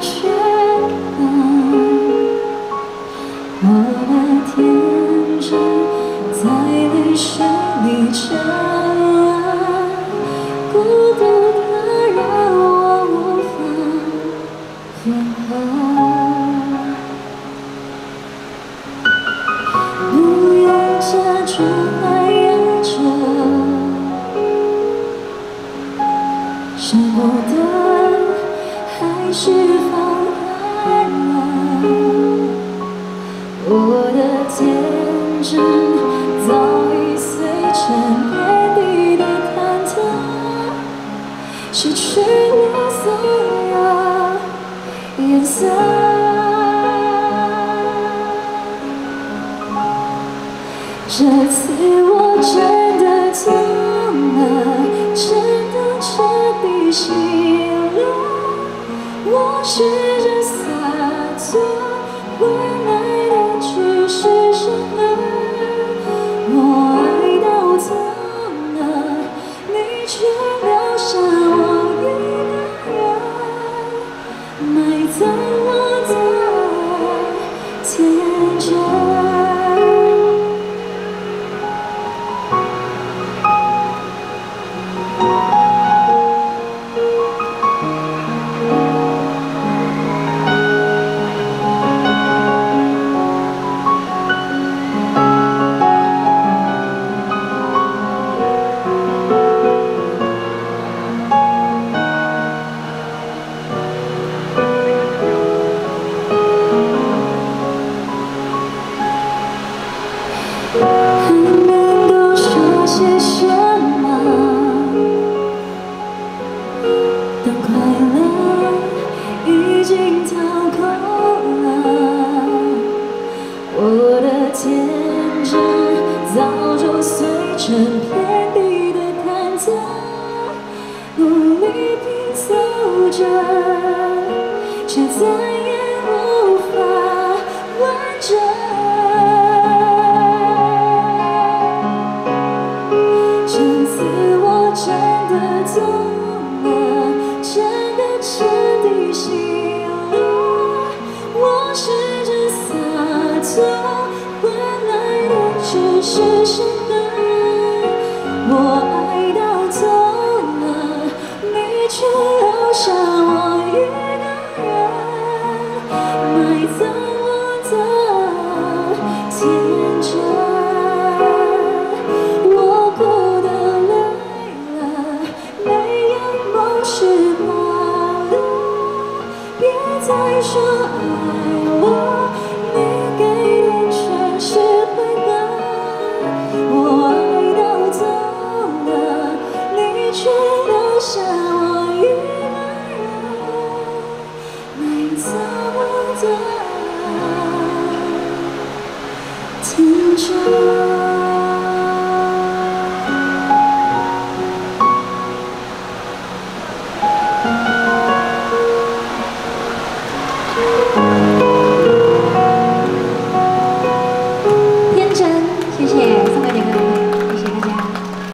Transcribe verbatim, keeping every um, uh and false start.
缺乏，我的天真在泪水里沉沦，孤独的让我无法分合。不愿假装还爱着，舍不得还是放开了。我的天真早已碎成遍地的忐忑，失去了所有颜色。这次我真的痛了，真的彻底心了。我试着洒脱，换来的只是伤痕。我爱到痛了，你却留下我一个人，埋葬我的天真。还能够说些什么？当快乐已经掏空了，我的天真早就碎成遍地的忐忑，努力拼凑着，却再也无法完整。真的痛了，真的彻底醒了。我试着洒脱，换来的只是伤痕。我爱到痛了，你却留下我一个人，埋葬我的天真。是罢了，别再说爱我。